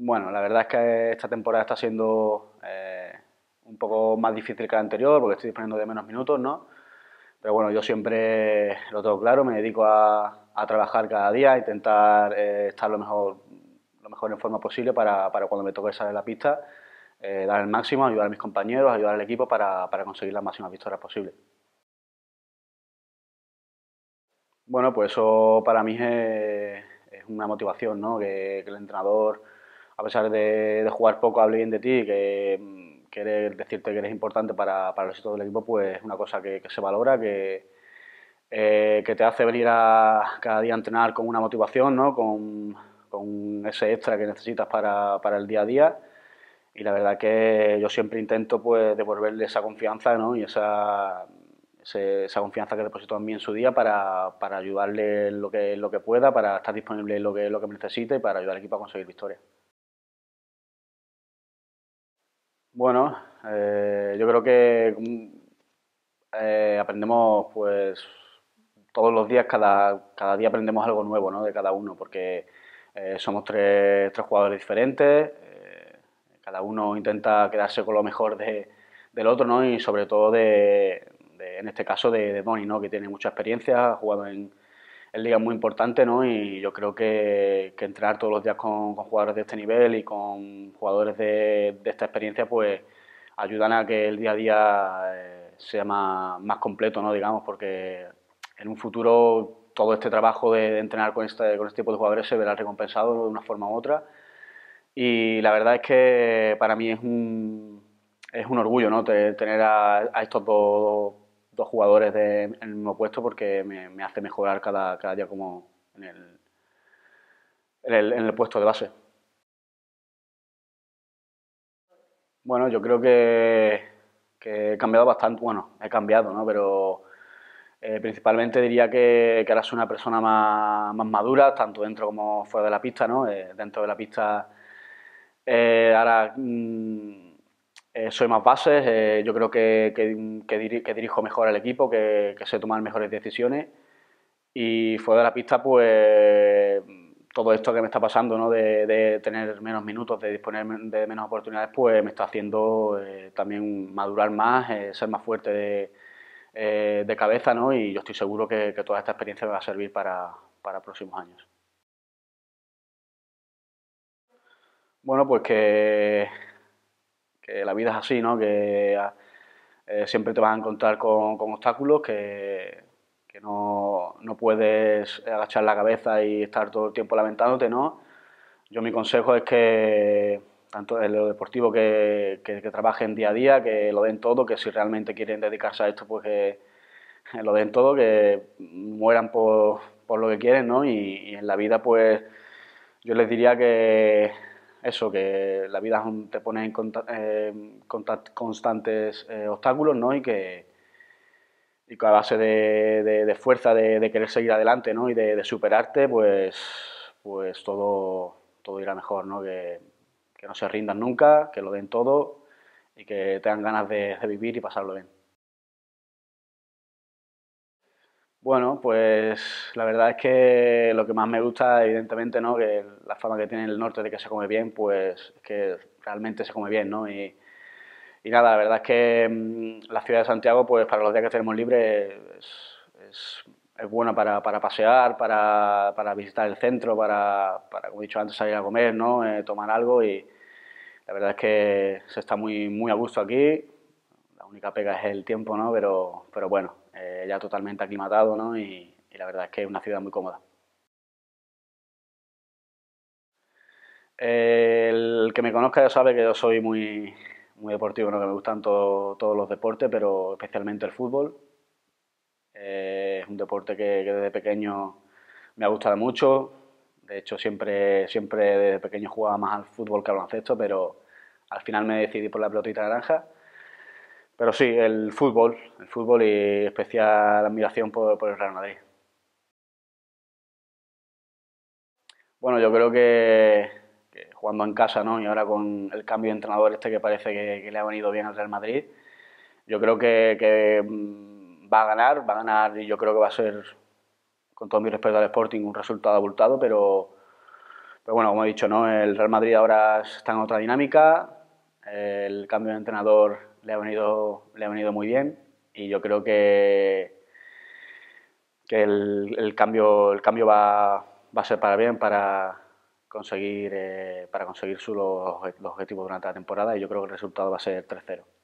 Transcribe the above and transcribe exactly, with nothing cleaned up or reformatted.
Bueno, la verdad es que esta temporada está siendo eh, un poco más difícil que la anterior porque estoy disponiendo de menos minutos, ¿no? Pero bueno, yo siempre lo tengo claro, me dedico a, a trabajar cada día, a intentar eh, estar lo mejor, lo mejor en forma posible para, para cuando me toque salir a la pista, eh, dar el máximo, ayudar a mis compañeros, ayudar al equipo para, para conseguir las máximas victorias posibles. Bueno, pues eso para mí es, es una motivación, ¿no? Que, que el entrenador, a pesar de, de jugar poco, hable bien de ti, que mm, quiere decirte que eres importante para, para el éxito del equipo, pues es una cosa que, que se valora, que, eh, que te hace venir a, cada día a entrenar con una motivación, ¿no? Con, con ese extra que necesitas para, para el día a día. Y la verdad que yo siempre intento pues devolverle esa confianza, ¿no? Y esa, ese- esa confianza que depositó en mí en su día para, para ayudarle en lo que, en lo que pueda, para estar disponible en lo que, en lo que necesite y para ayudar al equipo a conseguir victorias. Bueno, eh, yo creo que mm, eh, aprendemos pues todos los días, cada, cada día aprendemos algo nuevo, ¿no? De cada uno, porque eh, somos tres, tres jugadores diferentes, eh, cada uno intenta quedarse con lo mejor de, del otro, ¿no? Y sobre todo de, de- en este caso de, de Doni, ¿no? Que tiene mucha experiencia, ha jugado en, en ligas muy importantes, ¿no? Y yo creo que, que entrenar todos los días con, con jugadores de este nivel y con jugadores de, de esta experiencia, pues ayudan a que el día a día eh, sea más, más completo, ¿no? Digamos, porque en un futuro todo este trabajo de, de entrenar con este, con este tipo de jugadores se verá recompensado de una forma u otra. Y la verdad es que para mí es un, es un orgullo, ¿no? Tener a, a estos dos, dos jugadores de, en el mismo puesto porque me, me hace mejorar cada, cada día como en el, en el, en el puesto de base. Bueno, yo creo que, que he cambiado bastante, bueno, he cambiado, ¿no? Pero eh, principalmente diría que, que ahora soy una persona más, más madura, tanto dentro como fuera de la pista, ¿no? Eh, dentro de la pista eh, ahora mm, eh, soy más bases, eh, yo creo que, que, que, diri- que dirijo mejor al equipo, que, que sé tomar mejores decisiones y fuera de la pista, pues todo esto que me está pasando, ¿no? De, de tener menos minutos, de disponer de menos oportunidades, pues me está haciendo eh, también madurar más, eh, ser más fuerte de, eh, de cabeza, ¿no? Y yo estoy seguro que, que toda esta experiencia me va a servir para, para próximos años. Bueno, pues que, que la vida es así, ¿no? Que eh, siempre te vas a encontrar con, con obstáculos, que, que no, no, puedes agachar la cabeza y estar todo el tiempo lamentándote, ¿no? Yo mi consejo es que tanto en lo deportivo que, que, que trabajen día a día, que lo den todo, que si realmente quieren dedicarse a esto, pues que lo den todo, que mueran por, por lo que quieren, ¿no? Y, y en la vida, pues yo les diría que eso, que la vida te pone en conta- eh, contact- constantes eh, obstáculos, ¿no? Y que, y que a base de, de- de fuerza, de, de querer seguir adelante, ¿no? Y de, de superarte, pues, pues todo, todo irá mejor, ¿no? Que, que no se rindan nunca, que lo den todo y que tengan ganas de, de vivir y pasarlo bien. Bueno, pues la verdad es que lo que más me gusta, evidentemente, ¿no? Que la fama que tiene el norte de que se come bien, pues es que realmente se come bien, ¿no? Y, y nada, la verdad es que mmm, la ciudad de Santiago, pues para los días que tenemos libres, es, es, es buena para, para pasear, para, para, visitar el centro, para, para, como he dicho antes, salir a comer, ¿no? Eh, tomar algo y la verdad es que se está muy, muy a gusto aquí. La única pega es el tiempo, ¿no? Pero, pero bueno, eh, ya totalmente aclimatado, ¿no? Y, y la verdad es que es una ciudad muy cómoda. Eh, el que me conozca ya sabe que yo soy muy, muy deportivo, ¿no? Que me gustan todo- todos los deportes, pero especialmente el fútbol. Eh, es un deporte que, que desde pequeño me ha gustado mucho. De hecho, siempre, siempre desde pequeño jugaba más al fútbol que al baloncesto, pero al final me decidí por la pelotita naranja. Pero sí, el fútbol, el fútbol y especial admiración por, por el Real Madrid. Bueno, yo creo que, que jugando en casa, ¿no? Y ahora con el cambio de entrenador este que parece que, que le ha venido bien al Real Madrid, yo creo que, que, mm, va a ganar, va a ganar y yo creo que va a ser, con todo mi respeto al Sporting, un resultado abultado, pero, Pero bueno, como he dicho, ¿no? El Real Madrid ahora está en otra dinámica, el cambio de entrenador le ha venido, le ha venido muy bien y yo creo que, que el, el cambio, el cambio va, va a ser para bien, para conseguir, eh, para conseguir su, los, los objetivos durante la temporada y yo creo que el resultado va a ser tres cero.